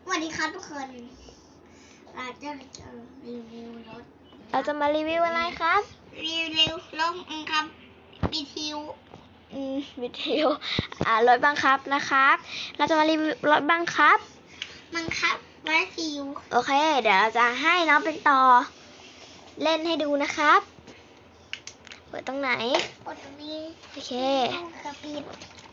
วัสดีครับทุกคนเราจะรีวิวรถเราจะมารีวิวอะไรครับรีวิวรถครับวิทยุวิทยุรถบังคับนะครับ เราจะมารีวิวรถบังคับวิทยุโอเค เดี๋ยวเราจะให้น้องเป็นต่อเล่นให้ดูนะครับ เปิดตรงไหนกดตรงนี้โอเคกระปิด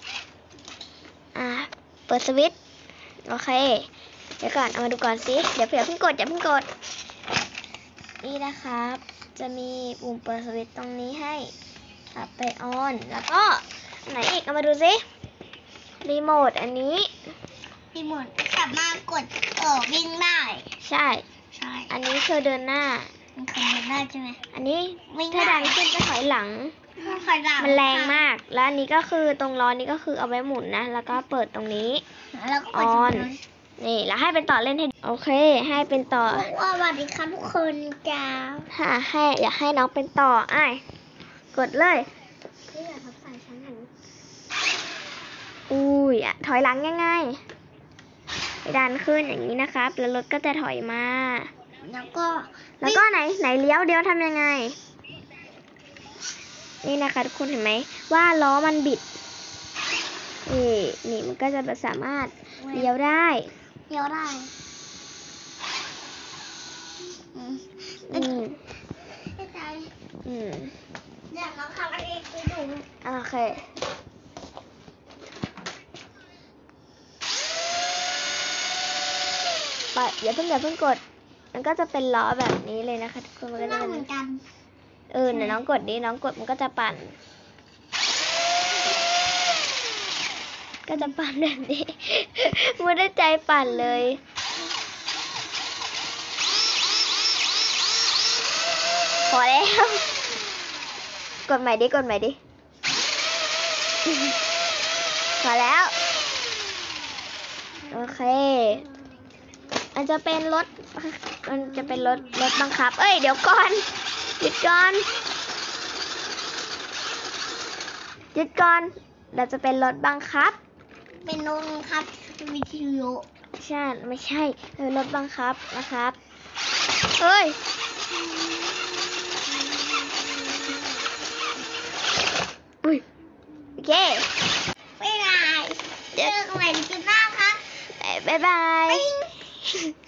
เปิดสวิตช์โอเค เดี๋ยวก่อนเอามาดูก่อนสิเดี๋ยวเพิ่งกดอย่าเพิ่งกดนี่นะครับ จะมีปุ่มเปิดสวิตช์ตรงนี้ให้ไปออนแล้วก็ไหนอีกเอามาดูสิรีโมทอันนี้รีโมทสามารถกดวิ่งได้ใช่ อันนี้คือเดินหน้ามันคือเดินได้ใช่ไหมอันนี้วิ่งได้ถ้าดันขึ้นจะถอยหลังถอยหลังมันแรงมากแล้วอันนี้ก็คือตรงล้อนี้ก็คือเอาไว้หมุนนะแล้วก็เปิดตรงนี้แล้วก็ออน นี่แล้วให้เป็นต่อเล่นให้โอเค ให้เป็นต่อสวัสดีครับทุกคนจ้าอยากให้น้องเป็นต่อกดเลยนี่อย่าทับสายชั้นหนูอุ้ยถอยหลังง่ายๆดันขึ้นอย่างนี้นะครับแล้วรถก็จะถอยมาแล้วก็ไหนเลี้ยวทำยังไงนี่นะคะทุกคนเห็นไหมว่าล้อมันบิดนี่มันก็จะสามารถเลี้ยวได้เดี๋ยวได้ไม่ใจเดี๋ยวเราขับเองไปดูโอเคอย่าเพิ่งกดมันก็จะเป็นล้อแบบนี้เลยนะคะทุกคนมันก็จะเหมือนกันเดี๋ยวน้องกดดิน้องกดมันก็จะปั่นแบบนี้ ไม่ได้ใจปั่นเลยพอแล้วกดใหม่ดิพอแล้วโอเคมันจะเป็นรถบังคับเดี๋ยวก่อนหยุดก่อนเราจะเป็นรถบังคับเป็นรถครับวิทยุใช่ไม่ใช่รถบังคับนะครับเฮ้ยโอเคไม่ได้เจอกันใหม่ในคลิปหน้าครับบ๊ายบาย